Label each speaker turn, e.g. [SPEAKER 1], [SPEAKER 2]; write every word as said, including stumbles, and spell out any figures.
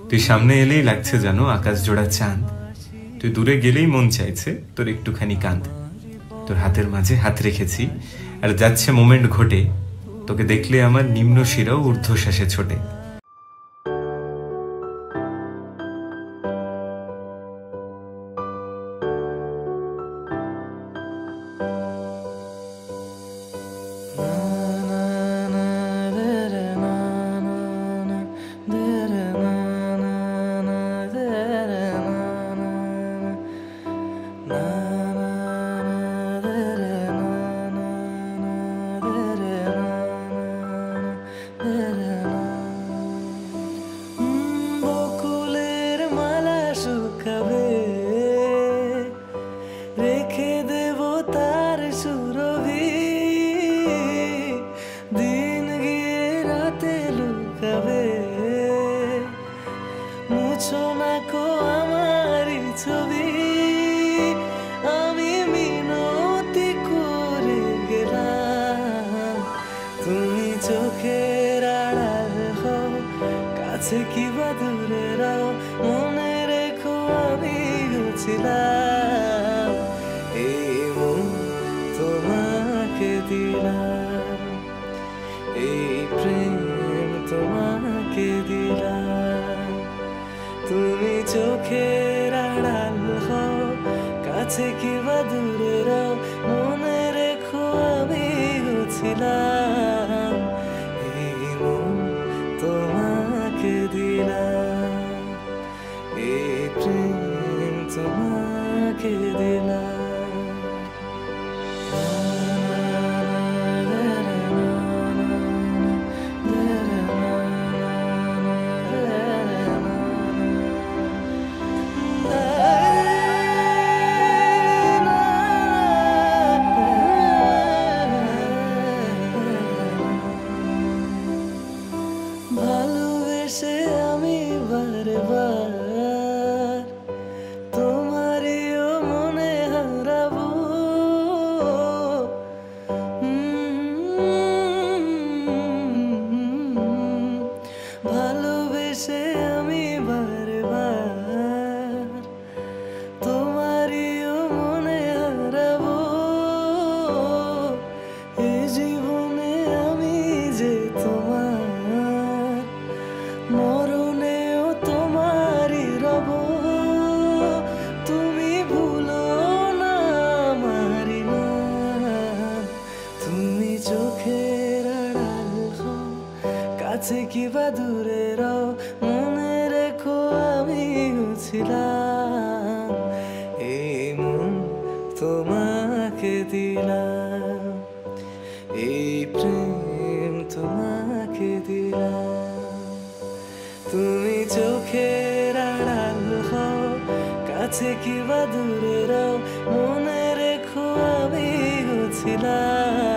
[SPEAKER 1] তুই সামনে এলেই লাগছে জানো আকাশ জোড়া চাঁদ। তুই দূরে গেলেই মন চাইছে তোর একটুখানি কাঁদ। তোর হাতের মাঝে হাত রেখেছি আর যাচ্ছে মোমেন্ট ঘটে, তোকে দেখলে আমার নিম্ন শিরাও ঊর্ধ্বশ্বাসে ছোটে।
[SPEAKER 2] বকুলের মালা শুকাবে, রেখে দেব তার সুরভি। দিন গিয়ে রাতে লুকাবে, মুছো না কো আমারই ছবি। আমি মিনতি করে গেলাম, তুমি চোখের আড়াল হও, কাছে কি বা দূরে রাও, মনে রেখো আমি ছিলাম। এই মন তোমাকে দিলাম, এই প্রেম তোমাকে দিলাম। তুমি চোখের আড়াল হও, কাছে কি বা দূরে রাও, মনে রেখো আমি ছিলাম। এই মন তোমাকে দিলাম, এই প্রেম তোমাকে দিলাম। ভালোবেসে আমি বারবার তোমারিও মনে হারাবো। ভালোবেসে আমি বারবার তোমারিও মনে হারাবো। এই জীবনে আমি যে তোমার, মরণেও তোমারই রব। তুমি ভুলো না আমারই নাম, তুমি চোখের আড়াল হও, কাছে কি বা দূরে রাও, মনে রেখো আমি ছিলাম। এই মন তোমাকে দিলাম, এই প্রেম তোমাকে দিলাম। তুমি চোখের আড়াল হও, কাছে কি বা দূরে রাও, মনে রেখো আমি ছিলাম।